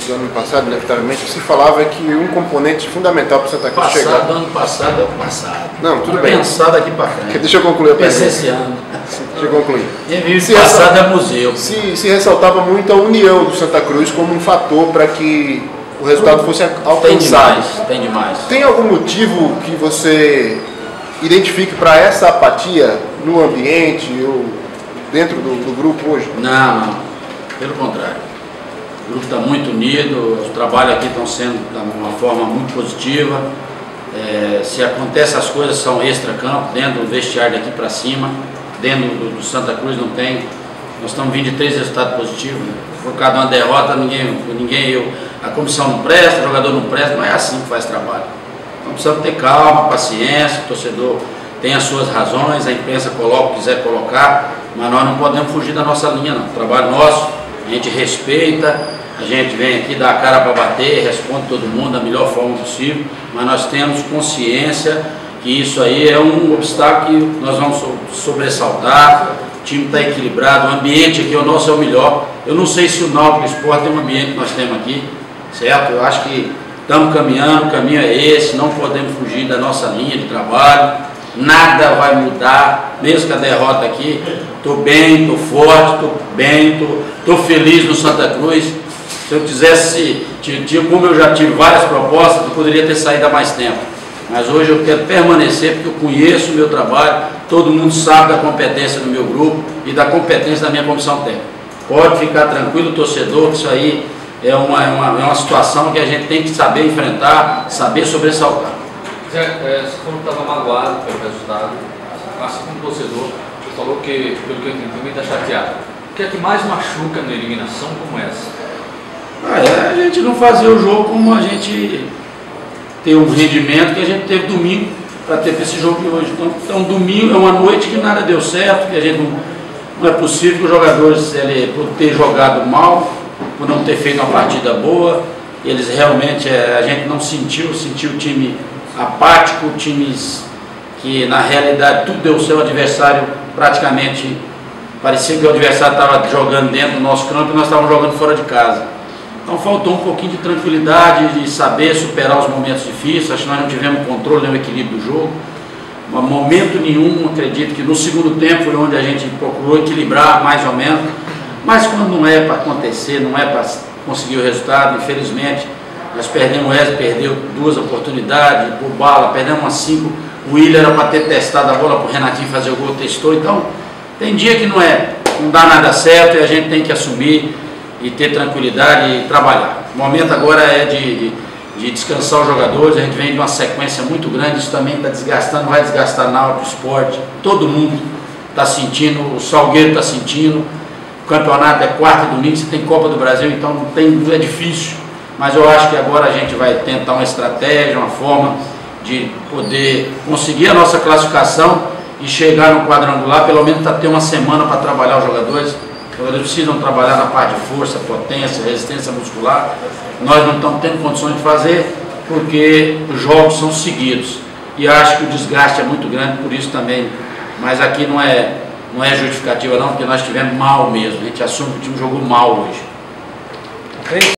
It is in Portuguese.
do ano passado, inevitavelmente, se falava que um componente fundamental para o Santa Cruz chegar... Passado, ano passado é o passado. Não, tudo bem. Pensar daqui para frente. Deixa eu concluir a pergunta. Esse ano. Deixa eu concluir. E passado é museu. Se ressaltava muito a união do Santa Cruz como um fator para que o resultado fosse alcançado. Tem demais. Tem algum motivo que você identifique para essa apatia no ambiente ou dentro do grupo hoje? Não. Pelo contrário. O grupo está muito unido, os trabalhos aqui estão sendo de uma forma muito positiva. Se acontece as coisas são extra-campo, dentro do vestiário daqui para cima, dentro do Santa Cruz não tem. Nós estamos vindo de 3 resultados positivos, né? Por causa de uma derrota, a comissão não presta, o jogador não presta, não é assim que faz trabalho. Então precisamos ter calma, paciência, o torcedor tem as suas razões, a imprensa coloca o que quiser colocar, mas nós não podemos fugir da nossa linha não. O trabalho nosso, a gente respeita, a gente vem aqui, dá a cara para bater, responde todo mundo da melhor forma possível, mas nós temos consciência que isso aí é um obstáculo que nós vamos sobressaltar. O time está equilibrado, o ambiente aqui, o nosso é o melhor. Eu não sei se o Náutico Esporte é um ambiente que nós temos aqui, certo? Eu acho que estamos caminhando, o caminho é esse, não podemos fugir da nossa linha de trabalho, nada vai mudar, mesmo com a derrota aqui. Estou bem, estou forte, estou bem, estou feliz no Santa Cruz. Se eu quisesse, como eu já tive várias propostas, eu poderia ter saído há mais tempo. Mas hoje eu quero permanecer porque eu conheço o meu trabalho, todo mundo sabe da competência do meu grupo e da competência da minha comissão técnica. Pode ficar tranquilo, torcedor, que isso aí é uma situação que a gente tem que saber enfrentar, saber sobressaltar. Você falou que estava magoado pelo resultado, assim como torcedor, você falou que, pelo que eu entendi, também está chateado. O que é que mais machuca na eliminação como essa? A gente não fazer o jogo como a gente ter um rendimento que a gente teve domingo para ter esse jogo de hoje. Então domingo é uma noite que nada deu certo, que a gente não é possível que os jogadores, por ter jogado mal, por não ter feito uma partida boa, eles realmente, a gente não sentiu o time apático, times que na realidade tudo deu seu adversário praticamente, parecia que o adversário estava jogando dentro do nosso campo e nós estávamos jogando fora de casa. Então faltou um pouquinho de tranquilidade, de saber superar os momentos difíceis. Acho que nós não tivemos controle nem o equilíbrio do jogo. Em momento nenhum, acredito que no segundo tempo foi onde a gente procurou equilibrar mais ou menos. Mas quando não é para acontecer, não é para conseguir o resultado, infelizmente, nós perdemos, o Wesley perdeu 2 oportunidades, por bala, perdemos umas 5. O Willian era para ter testado a bola para o Renatinho fazer o gol, testou. Então, tem dia que não dá nada certo e a gente tem que assumir e ter tranquilidade e trabalhar. O momento agora é de descansar os jogadores, a gente vem de uma sequência muito grande, isso também está desgastando, vai desgastar Náutico Esporte, todo mundo está sentindo, o Salgueiro está sentindo, o campeonato é quarta e domingo, você tem Copa do Brasil, então é difícil, mas eu acho que agora a gente vai tentar uma estratégia, uma forma de poder conseguir a nossa classificação e chegar no quadrangular, pelo menos para ter uma semana para trabalhar os jogadores. Os jogadores precisam trabalhar na parte de força, potência, resistência muscular. Nós não estamos tendo condições de fazer porque os jogos são seguidos. E acho que o desgaste é muito grande por isso também. Mas aqui não é justificativa não, porque nós estivemos mal mesmo. A gente assume que o time jogou mal hoje.